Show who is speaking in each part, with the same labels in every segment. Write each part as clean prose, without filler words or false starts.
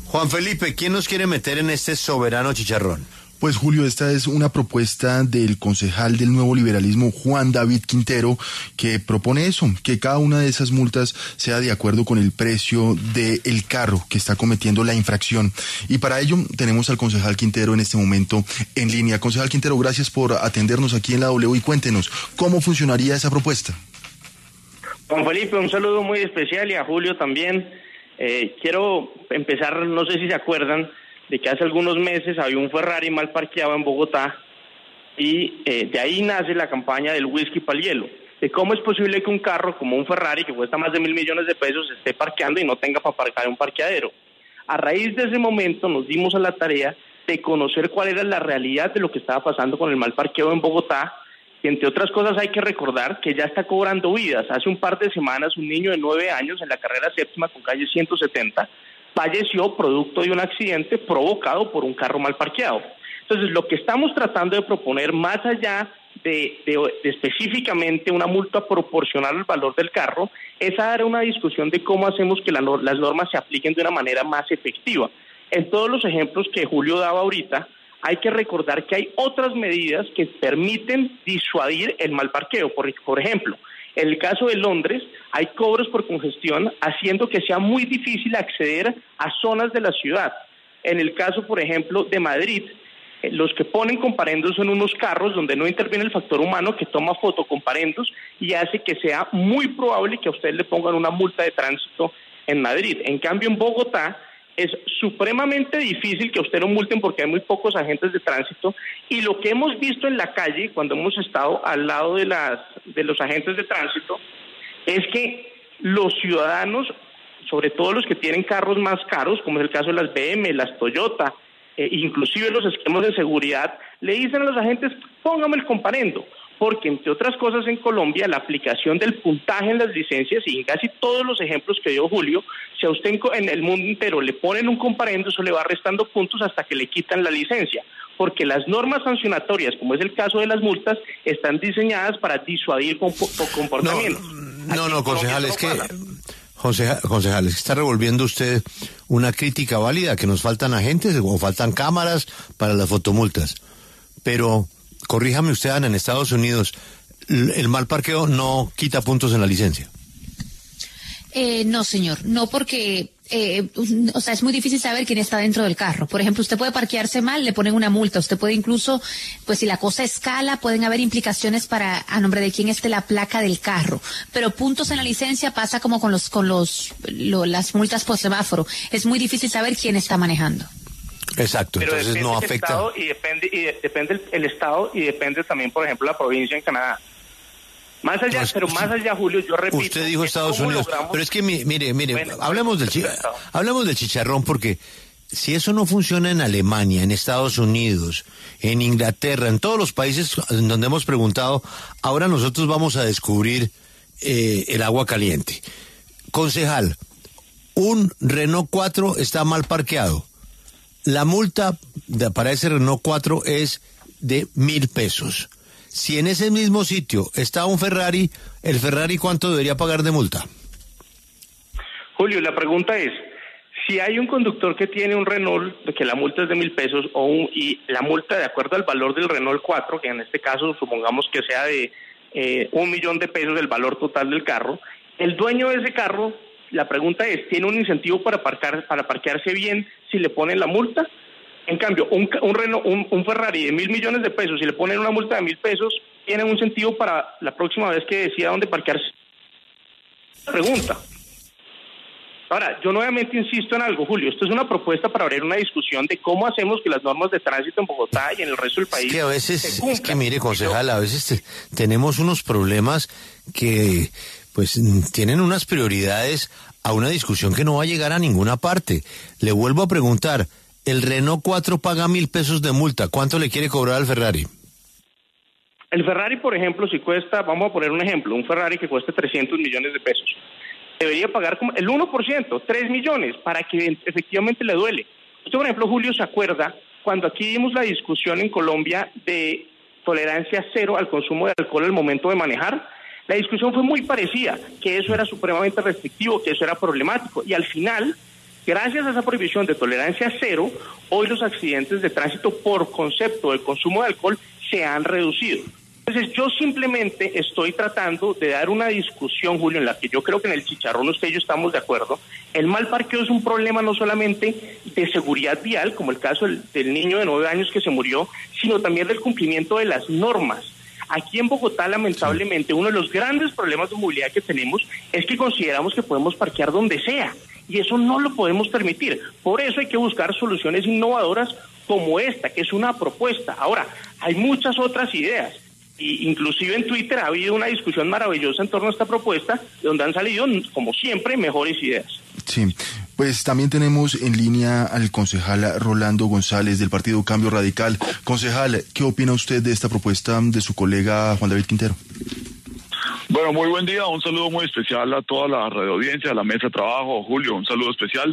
Speaker 1: Juan Felipe, ¿quién nos quiere meter en este soberano chicharrón?
Speaker 2: Pues Julio, esta es una propuesta del concejal del Nuevo Liberalismo, Juan David Quintero, que propone eso, que cada una de esas multas sea de acuerdo con el precio del carro que está cometiendo la infracción. Y para ello tenemos al concejal Quintero en este momento en línea. Concejal Quintero, gracias por atendernos aquí en la W y cuéntenos, ¿cómo funcionaría esa propuesta?
Speaker 3: Juan Felipe, un saludo muy especial y a Julio también. Quiero empezar, no sé si se acuerdan, de que hace algunos meses había un Ferrari mal parqueado en Bogotá y de ahí nace la campaña del whisky para el hielo, de cómo es posible que un carro como un Ferrari que cuesta más de 1.000 millones de pesos esté parqueando y no tenga para parquear en un parqueadero. A raíz de ese momento nos dimos a la tarea de conocer cuál era la realidad de lo que estaba pasando con el mal parqueo en Bogotá, y entre otras cosas hay que recordar que ya está cobrando vidas. Hace un par de semanas un niño de 9 años en la carrera séptima con calle 170 falleció producto de un accidente provocado por un carro mal parqueado. Entonces, lo que estamos tratando de proponer, más allá de específicamente una multa proporcional al valor del carro, es dar una discusión de cómo hacemos que las normas se apliquen de una manera más efectiva. En todos los ejemplos que Julio daba ahorita, hay que recordar que hay otras medidas que permiten disuadir el mal parqueo. Por ejemplo, en el caso de Londres, hay cobros por congestión, haciendo que sea muy difícil acceder a zonas de la ciudad. En el caso, por ejemplo, de Madrid, los que ponen comparendos son unos carros donde no interviene el factor humano, que toma foto comparendos y hace que sea muy probable que a usted le pongan una multa de tránsito en Madrid. En cambio, en Bogotá es supremamente difícil que a usted lo multen porque hay muy pocos agentes de tránsito, y lo que hemos visto en la calle cuando hemos estado al lado de los agentes de tránsito es que los ciudadanos, sobre todo los que tienen carros más caros, como es el caso de las BM, las Toyota, inclusive los esquemas de seguridad, le dicen a los agentes, póngame el comparendo, porque entre otras cosas en Colombia la aplicación del puntaje en las licencias, y en casi todos los ejemplos que dio Julio, si a usted en el mundo entero le ponen un comparendo, eso le va restando puntos hasta que le quitan la licencia, porque las normas sancionatorias, como es el caso de las multas, están diseñadas para disuadir comportamientos.
Speaker 1: No, concejal, es que... Concejal, es que está revolviendo usted una crítica válida, que nos faltan agentes o faltan cámaras para las fotomultas. Pero, corríjame usted, Ana, en Estados Unidos, el mal parqueo no quita puntos en la licencia.
Speaker 4: No, señor, no, porque es muy difícil saber quién está dentro del carro. Por ejemplo, usted puede parquearse mal, le ponen una multa. Usted puede incluso, pues si la cosa escala, pueden haber implicaciones para a nombre de quién esté la placa del carro. Pero puntos en la licencia pasa como con las multas por semáforo. Es muy difícil saber quién está manejando.
Speaker 1: Exacto,
Speaker 3: pero
Speaker 1: entonces no afecta.
Speaker 3: Depende el estado y depende también, por ejemplo, la provincia en Canadá. Más allá, más allá, Julio, yo repito.
Speaker 1: Usted dijo Estados Unidos, pero es que mire, bueno, hablemos del chicharrón, porque si eso no funciona en Alemania, en Estados Unidos, en Inglaterra, en todos los países en donde hemos preguntado, ahora nosotros vamos a descubrir el agua caliente. Concejal, un Renault 4 está mal parqueado. La multa para ese Renault 4 es de 1.000 pesos. Si en ese mismo sitio está un Ferrari, ¿el Ferrari cuánto debería pagar de multa?
Speaker 3: Julio, la pregunta es, si hay un conductor que tiene un Renault, que la multa es de 1.000 pesos, y la multa de acuerdo al valor del Renault 4, que en este caso supongamos que sea de 1.000.000 de pesos el valor total del carro, el dueño de ese carro, la pregunta es, ¿tiene un incentivo para parquearse bien si le ponen la multa? En cambio, un Ferrari de 1.000 millones de pesos, si le ponen una multa de 1.000 pesos, tiene un incentivo para la próxima vez que decida dónde parquearse. Pregunta. Ahora, yo nuevamente insisto en algo, Julio, esto es una propuesta para abrir una discusión de cómo hacemos que las normas de tránsito en Bogotá y en el resto del país
Speaker 1: es que a veces,
Speaker 3: se cumplan.
Speaker 1: Es que mire, concejal, a veces tenemos unos problemas que pues tienen unas prioridades a una discusión que no va a llegar a ninguna parte. Le vuelvo a preguntar, el Renault 4 paga 1.000 pesos de multa. ¿Cuánto le quiere cobrar al Ferrari?
Speaker 3: El Ferrari, por ejemplo, si cuesta, vamos a poner un ejemplo, un Ferrari que cueste 300 millones de pesos, debería pagar como el 1%, 3 millones, para que efectivamente le duele. Usted, por ejemplo, Julio, ¿se acuerda cuando aquí dimos la discusión en Colombia de tolerancia cero al consumo de alcohol al momento de manejar? La discusión fue muy parecida, que eso era supremamente restrictivo, que eso era problemático, y al final Gracias a esa prohibición de tolerancia cero, hoy los accidentes de tránsito por concepto del consumo de alcohol se han reducido. Entonces yo simplemente estoy tratando de dar una discusión, Julio, en la que yo creo que en el chicharrón usted y yo estamos de acuerdo. El mal parqueo es un problema no solamente de seguridad vial, como el caso del niño de 9 años que se murió, sino también del cumplimiento de las normas. Aquí en Bogotá, lamentablemente, uno de los grandes problemas de movilidad que tenemos es que consideramos que podemos parquear donde sea, y eso no lo podemos permitir. Por eso hay que buscar soluciones innovadoras como esta, que es una propuesta. Ahora, hay muchas otras ideas. Y inclusive en Twitter ha habido una discusión maravillosa en torno a esta propuesta, donde han salido, como siempre, mejores ideas.
Speaker 2: Sí, pues también tenemos en línea al concejal Rolando González del Partido Cambio Radical. Concejal, ¿qué opina usted de esta propuesta de su colega Juan David Quintero?
Speaker 5: Bueno, muy buen día, un saludo muy especial a toda la radioaudiencia, a la mesa de trabajo. Julio, un saludo especial.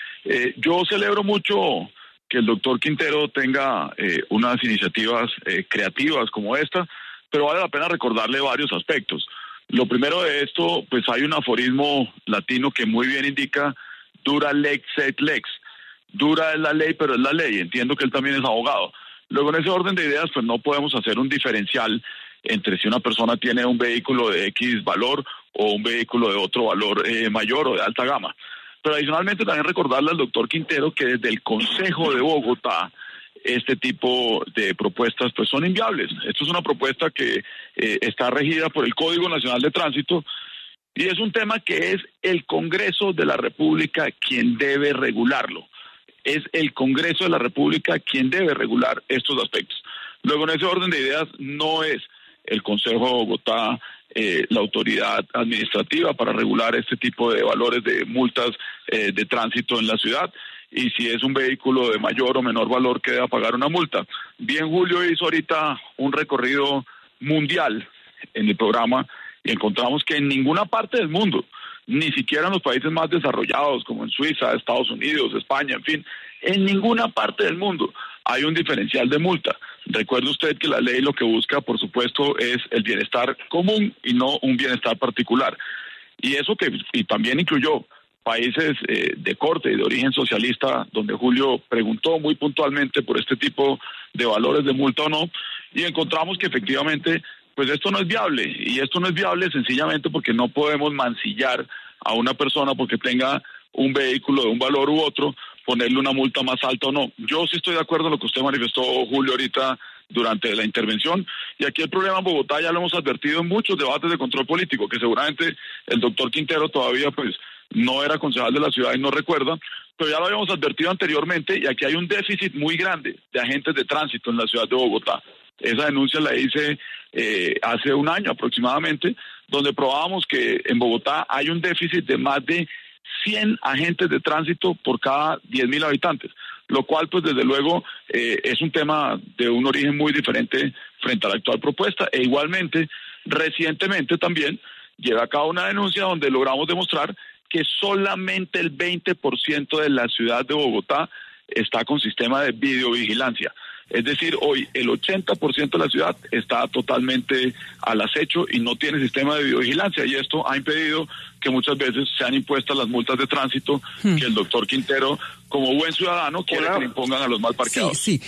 Speaker 5: Yo celebro mucho que el doctor Quintero tenga unas iniciativas creativas como esta, pero vale la pena recordarle varios aspectos. Lo primero de esto, pues hay un aforismo latino que muy bien indica dura lex et lex. Dura es la ley, pero es la ley. Entiendo que él también es abogado. Luego, en ese orden de ideas, pues no podemos hacer un diferencial entre si una persona tiene un vehículo de X valor o un vehículo de otro valor mayor o de alta gama. Pero adicionalmente también recordarle al doctor Quintero que desde el Consejo de Bogotá este tipo de propuestas pues son inviables. Esto es una propuesta que está regida por el Código Nacional de Tránsito y es un tema que es el Congreso de la República quien debe regularlo. Es el Congreso de la República quien debe regular estos aspectos. Luego, en ese orden de ideas, no es el Consejo de Bogotá la autoridad administrativa para regular este tipo de valores de multas de tránsito en la ciudad. Y si es un vehículo de mayor o menor valor que deba pagar una multa. Bien, Julio hizo ahorita un recorrido mundial en el programa y encontramos que en ninguna parte del mundo, ni siquiera en los países más desarrollados como en Suiza, Estados Unidos, España, en fin, en ninguna parte del mundo hay un diferencial de multa. Recuerde usted que la ley lo que busca, por supuesto, es el bienestar común y no un bienestar particular. Y eso que y también incluyó países de corte y de origen socialista, donde Julio preguntó muy puntualmente por este tipo de valores de multa o no, y encontramos que efectivamente, pues esto no es viable, y esto no es viable sencillamente porque no podemos mancillar a una persona porque tenga un vehículo de un valor u otro, ponerle una multa más alta o no. Yo sí estoy de acuerdo en lo que usted manifestó, Julio, ahorita durante la intervención, y aquí el problema en Bogotá ya lo hemos advertido en muchos debates de control político, que seguramente el doctor Quintero todavía pues no era concejal de la ciudad y no recuerda, pero ya lo habíamos advertido anteriormente y aquí hay un déficit muy grande de agentes de tránsito en la ciudad de Bogotá. Esa denuncia la hice hace un año aproximadamente, donde probábamos que en Bogotá hay un déficit de más de 100 agentes de tránsito por cada 10.000 habitantes, lo cual pues desde luego es un tema de un origen muy diferente frente a la actual propuesta. E igualmente, recientemente también llevé a cabo una denuncia donde logramos demostrar que solamente el 20% de la ciudad de Bogotá está con sistema de videovigilancia. Es decir, hoy el 80% de la ciudad está totalmente al acecho y no tiene sistema de videovigilancia, y esto ha impedido que muchas veces sean impuestas las multas de tránsito que el doctor Quintero, como buen ciudadano, quiere que le impongan a los mal parqueados.
Speaker 6: Sí,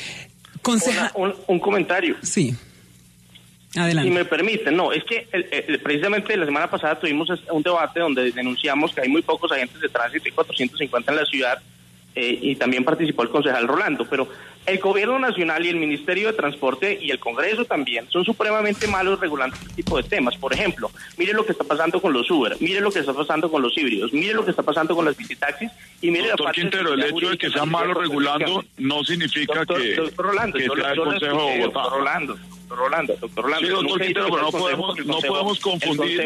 Speaker 3: Un comentario.
Speaker 6: Sí. Adelante.
Speaker 3: Si me permiten, no, es que precisamente la semana pasada tuvimos un debate donde denunciamos que hay muy pocos agentes de tránsito, hay 450 en la ciudad, y también participó el concejal Rolando, pero el gobierno nacional y el Ministerio de Transporte y el Congreso también son supremamente malos regulando este tipo de temas. Por ejemplo, mire lo que está pasando con los Uber, mire lo que está pasando con los híbridos, mire lo que está pasando con las bicitaxis y mire
Speaker 5: doctor Quintero, el hecho de que sean malos regulando no significa que sea el Consejo de Bogotá.
Speaker 3: Doctor Rolando.
Speaker 5: Sí, doctor Quintero, pero no podemos confundir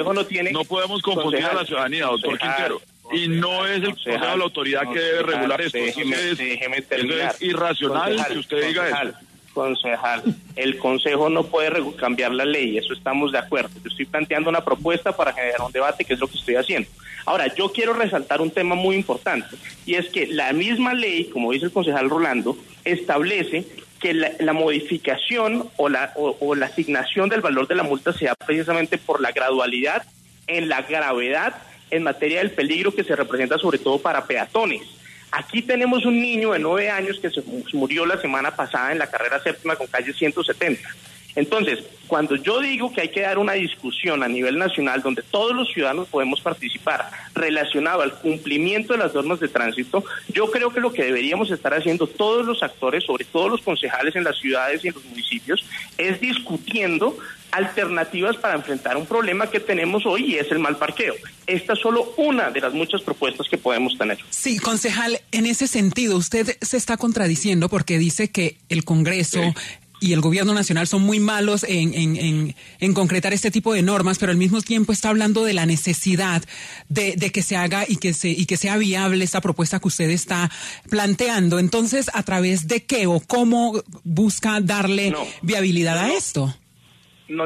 Speaker 5: a la ciudadanía, doctor Quintero. Y no es el Consejo de la autoridad que debe regular esto.
Speaker 3: Déjeme terminar.
Speaker 5: Es irracional que usted diga eso.
Speaker 3: Concejal, el Consejo no puede cambiar la ley, eso estamos de acuerdo. Yo estoy planteando una propuesta para generar un debate, que es lo que estoy haciendo. Ahora, yo quiero resaltar un tema muy importante, y es que la misma ley, como dice el concejal Rolando, establece que la modificación o la asignación del valor de la multa sea precisamente por la gradualidad en la gravedad en materia del peligro que se representa sobre todo para peatones. Aquí tenemos un niño de 9 años que se murió la semana pasada en la carrera séptima con calle 170. Entonces, cuando yo digo que hay que dar una discusión a nivel nacional donde todos los ciudadanos podemos participar relacionado al cumplimiento de las normas de tránsito, yo creo que lo que deberíamos estar haciendo todos los actores, sobre todo los concejales en las ciudades y en los municipios, es discutiendo alternativas para enfrentar un problema que tenemos hoy y es el mal parqueo. Esta es solo una de las muchas propuestas que podemos tener.
Speaker 6: Sí, concejal, en ese sentido, usted se está contradiciendo porque dice que el Congreso... Sí. Y el gobierno nacional son muy malos en concretar este tipo de normas, pero al mismo tiempo está hablando de la necesidad de que se haga y que sea viable esta propuesta que usted está planteando. Entonces, ¿a través de qué o cómo busca darle viabilidad a esto?
Speaker 3: No,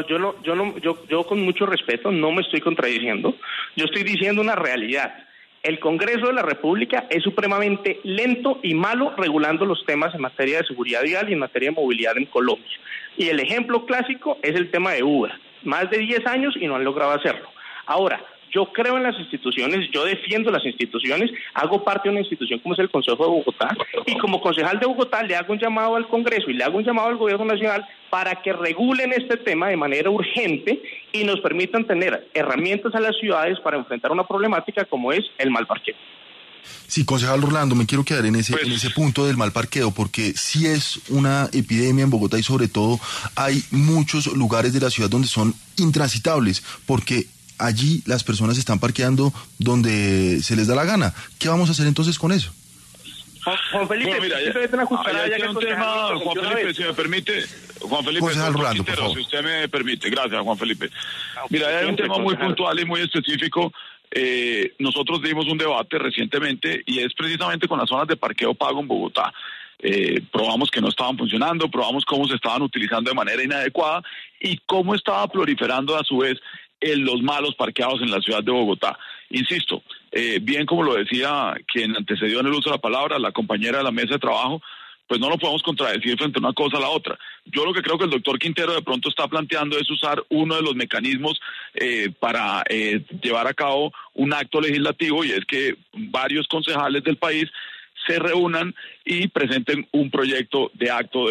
Speaker 3: yo con mucho respeto no me estoy contradiciendo. Yo estoy diciendo una realidad. El Congreso de la República es supremamente lento y malo regulando los temas en materia de seguridad vial y en materia de movilidad en Colombia. Y el ejemplo clásico es el tema de Uber. Más de 10 años y no han logrado hacerlo. Ahora, yo creo en las instituciones, yo defiendo las instituciones, hago parte de una institución como es el Consejo de Bogotá, y como concejal de Bogotá le hago un llamado al Congreso y le hago un llamado al Gobierno Nacional para que regulen este tema de manera urgente y nos permitan tener herramientas a las ciudades para enfrentar una problemática como es el mal parqueo.
Speaker 2: Sí, concejal Rolando, me quiero quedar en ese punto del mal parqueo, porque sí es una epidemia en Bogotá y sobre todo hay muchos lugares de la ciudad donde son intransitables, porque allí las personas están parqueando donde se les da la gana. ¿Qué vamos a hacer entonces con eso?
Speaker 3: Juan Felipe,
Speaker 5: bueno, mira, un tema, Juan Felipe, si me permite, Juan Felipe,
Speaker 2: Rolando, por favor.
Speaker 5: Si usted me permite, gracias, Juan Felipe. Mira, hay un tema muy puntual y muy específico. Nosotros dimos un debate recientemente y es precisamente con las zonas de parqueo pago en Bogotá. Probamos que no estaban funcionando, probamos cómo se estaban utilizando de manera inadecuada y cómo estaba proliferando a su vez los malos parqueados en la ciudad de Bogotá. Insisto, bien como lo decía quien antecedió en el uso de la palabra, la compañera de la mesa de trabajo, pues no lo podemos contradecir frente a una cosa a la otra. Yo lo que creo que el doctor Quintero de pronto está planteando es usar uno de los mecanismos para llevar a cabo un acto legislativo, y es que varios concejales del país se reúnan y presenten un proyecto de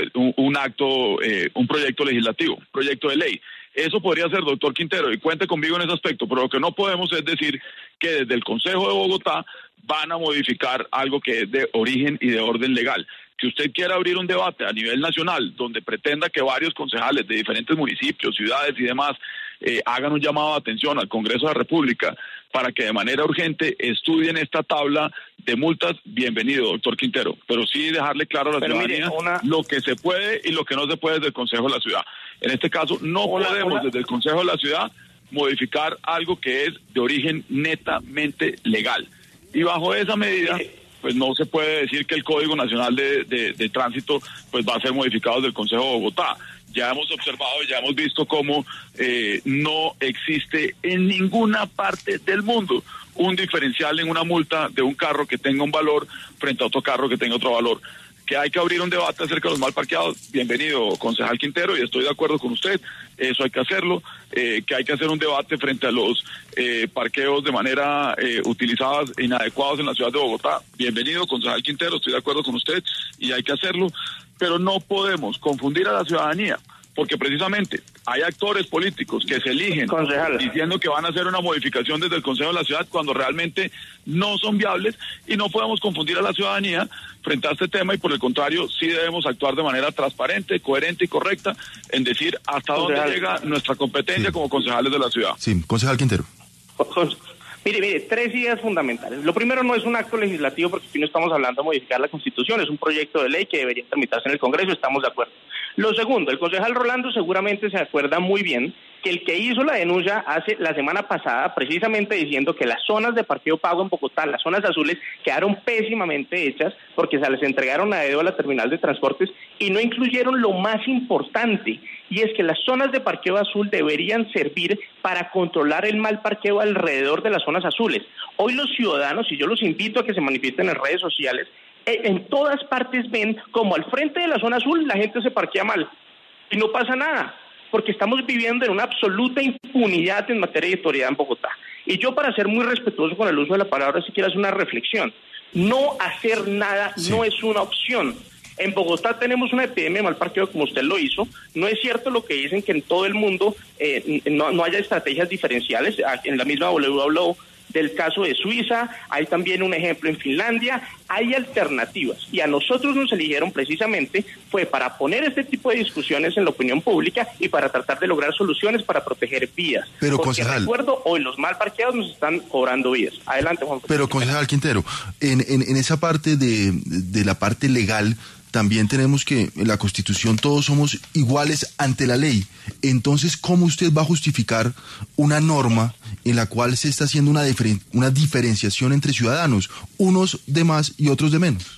Speaker 5: un proyecto legislativo, un proyecto de ley. Eso podría ser, doctor Quintero, y cuente conmigo en ese aspecto, pero lo que no podemos es decir que desde el Consejo de Bogotá van a modificar algo que es de origen y de orden legal. Que usted quiera abrir un debate a nivel nacional donde pretenda que varios concejales de diferentes municipios, ciudades y demás hagan un llamado de atención al Congreso de la República para que de manera urgente estudien esta tabla de multas, bienvenido, doctor Quintero, pero sí dejarle claro a la ciudadanía lo que se puede y lo que no se puede desde el Consejo de la Ciudad. En este caso, no podemos desde el Consejo de la Ciudad modificar algo que es de origen netamente legal. Y bajo esa medida, pues no se puede decir que el Código Nacional de Tránsito pues va a ser modificado desde el Consejo de Bogotá. Ya hemos observado, ya hemos visto cómo no existe en ninguna parte del mundo un diferencial en una multa de un carro que tenga un valor frente a otro carro que tenga otro valor. Que hay que abrir un debate acerca de los mal parqueados, bienvenido, concejal Quintero, y estoy de acuerdo con usted, eso hay que hacerlo. Que hay que hacer un debate frente a los parqueos de manera utilizadas e inadecuados en la ciudad de Bogotá, bienvenido, concejal Quintero, estoy de acuerdo con usted y hay que hacerlo, pero no podemos confundir a la ciudadanía, porque precisamente hay actores políticos que se eligen diciendo que van a hacer una modificación desde el Consejo de la Ciudad cuando realmente no son viables, y no podemos confundir a la ciudadanía frente a este tema, y por el contrario sí debemos actuar de manera transparente, coherente y correcta en decir hasta dónde llega nuestra competencia como concejales de la ciudad.
Speaker 2: Sí, concejal Quintero.
Speaker 3: Mire, 3 ideas fundamentales. Lo primero, no es un acto legislativo porque aquí no estamos hablando de modificar la Constitución, es un proyecto de ley que debería tramitarse en el Congreso, estamos de acuerdo. Lo segundo, el concejal Rolando seguramente se acuerda muy bien que el que hizo la denuncia la semana pasada, precisamente diciendo que las zonas de parqueo pago en Bogotá, las zonas azules, quedaron pésimamente hechas porque se les entregaron a dedo a la terminal de transportes y no incluyeron lo más importante, y es que las zonas de parqueo azul deberían servir para controlar el mal parqueo alrededor de las zonas azules. Hoy los ciudadanos, y yo los invito a que se manifiesten en redes sociales, en todas partes ven como al frente de la zona azul la gente se parquea mal y no pasa nada, porque estamos viviendo en una absoluta impunidad en materia de autoridad en Bogotá. Y yo, para ser muy respetuoso con el uso de la palabra, sí quiero hacer una reflexión. No hacer nada no es una opción. En Bogotá tenemos una epidemia de mal parqueo como usted lo hizo. No es cierto lo que dicen que en todo el mundo no haya estrategias diferenciales. En la misma W habló del caso de Suiza, hay también un ejemplo en Finlandia, hay alternativas. Y a nosotros nos eligieron precisamente fue para poner este tipo de discusiones en la opinión pública y para tratar de lograr soluciones para proteger vidas.
Speaker 2: Pero,
Speaker 3: porque
Speaker 2: concejal,
Speaker 3: recuerdo, hoy los mal parqueados nos están cobrando vidas. Adelante, Juan.
Speaker 2: Pero, concejal Quintero, en esa parte de la parte legal, también tenemos que en la Constitución todos somos iguales ante la ley. Entonces, ¿cómo usted va a justificar una norma en la cual se está haciendo una diferenciación entre ciudadanos, unos de más y otros de menos?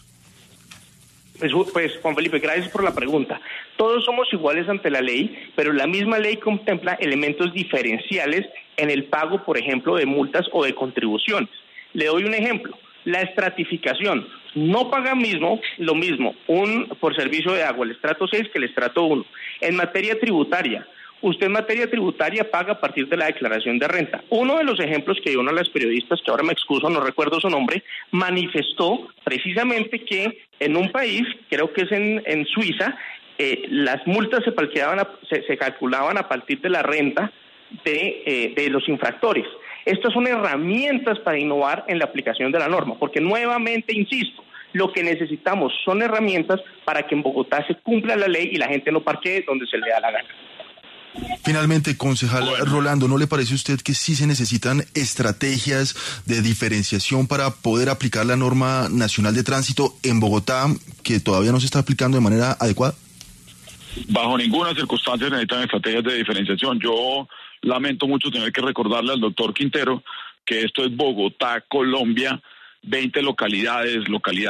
Speaker 3: Pues, Juan Felipe, gracias por la pregunta. Todos somos iguales ante la ley, pero la misma ley contempla elementos diferenciales en el pago, por ejemplo, de multas o de contribuciones. Le doy un ejemplo. La estratificación no paga lo mismo por servicio de agua, el estrato 6 que el estrato 1. En materia tributaria, usted en materia tributaria paga a partir de la declaración de renta. Uno de los ejemplos que dio una de las periodistas, que ahora me excuso, no recuerdo su nombre, manifestó precisamente que en un país, creo que es en Suiza, las multas se calculaban a partir de la renta de los infractores. Estas son herramientas para innovar en la aplicación de la norma, porque nuevamente, insisto, lo que necesitamos son herramientas para que en Bogotá se cumpla la ley y la gente no parquee donde se le da la gana.
Speaker 2: Finalmente, concejal Rolando, ¿no le parece a usted que sí se necesitan estrategias de diferenciación para poder aplicar la norma nacional de tránsito en Bogotá, que todavía no se está aplicando de manera adecuada?
Speaker 5: Bajo ninguna circunstancia necesitan estrategias de diferenciación. Yo lamento mucho tener que recordarle al doctor Quintero que esto es Bogotá, Colombia, 20 localidades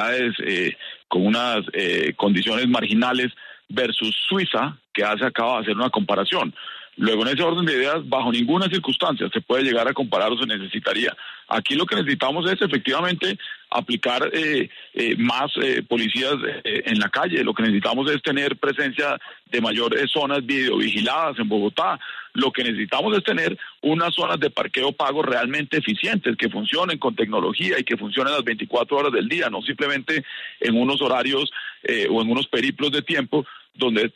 Speaker 5: con unas condiciones marginales versus Suiza, que acaba de hacer una comparación. Luego, en ese orden de ideas, bajo ninguna circunstancia se puede llegar a comparar o se necesitaría. Aquí lo que necesitamos es efectivamente aplicar más policías en la calle. Lo que necesitamos es tener presencia de mayores zonas videovigiladas en Bogotá. Lo que necesitamos es tener unas zonas de parqueo pago realmente eficientes, que funcionen con tecnología y que funcionen las 24 horas del día, no simplemente en unos horarios o en unos periplos de tiempo donde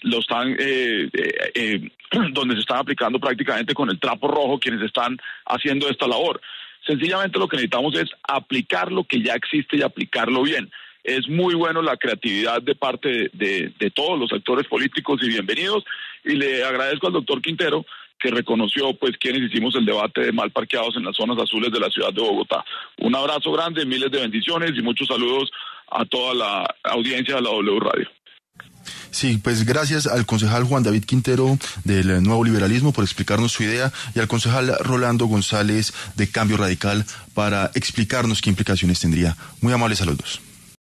Speaker 5: donde se están aplicando prácticamente con el trapo rojo quienes están haciendo esta labor. Sencillamente lo que necesitamos es aplicar lo que ya existe y aplicarlo bien. Es muy bueno la creatividad de parte de todos los actores políticos y bienvenidos, y le agradezco al doctor Quintero que reconoció pues quienes hicimos el debate de mal parqueados en las zonas azules de la ciudad de Bogotá. Un abrazo grande, miles de bendiciones y muchos saludos a toda la audiencia de la W Radio.
Speaker 2: Sí, pues gracias al concejal Juan David Quintero del Nuevo Liberalismo por explicarnos su idea y al concejal Rolando González de Cambio Radical para explicarnos qué implicaciones tendría. Muy amables a los dos.